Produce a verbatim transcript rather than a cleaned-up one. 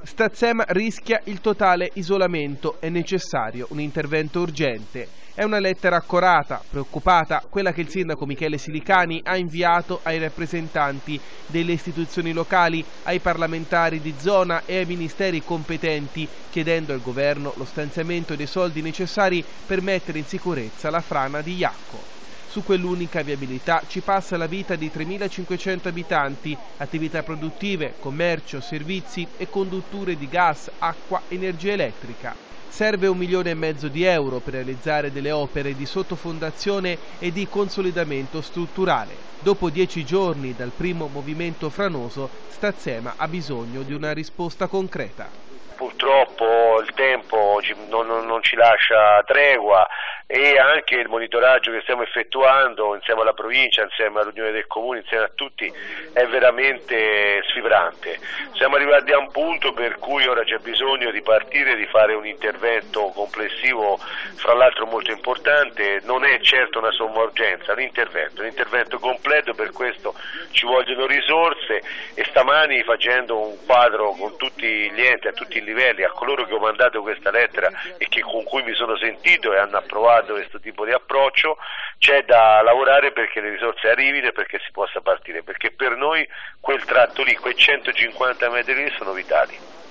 Stazzema rischia il totale isolamento, è necessario un intervento urgente. È una lettera accorata, preoccupata, quella che il sindaco Michele Silicani ha inviato ai rappresentanti delle istituzioni locali, ai parlamentari di zona e ai ministeri competenti, chiedendo al governo lo stanziamento dei soldi necessari per mettere in sicurezza la frana di Iacco. Su quell'unica viabilità ci passa la vita di tremilacinquecento abitanti, attività produttive, commercio, servizi e condutture di gas, acqua, energia elettrica. Serve un milione e mezzo di euro per realizzare delle opere di sottofondazione e di consolidamento strutturale. Dopo dieci giorni dal primo movimento franoso, Stazzema ha bisogno di una risposta concreta. Purtroppo il tempo non, non, non ci lascia tregua e anche il monitoraggio che stiamo effettuando insieme alla provincia, insieme all'Unione del Comune, insieme a tutti è veramente sfibrante. Siamo arrivati a un punto per cui ora c'è bisogno di partire, di fare un intervento complessivo, fra l'altro molto importante, non è certo una somma urgenza, un intervento, un intervento completo, per questo ci vogliono risorse e stamani facendo un quadro con tutti gli enti, a tutti i livelli, a coloro che ho mandato questa lettera e che, con cui mi sono sentito e hanno approvato questo tipo di approccio, c'è da lavorare perché le risorse arrivino e perché si possa partire, perché per noi quel tratto lì, quei centocinquanta metri lì sono vitali.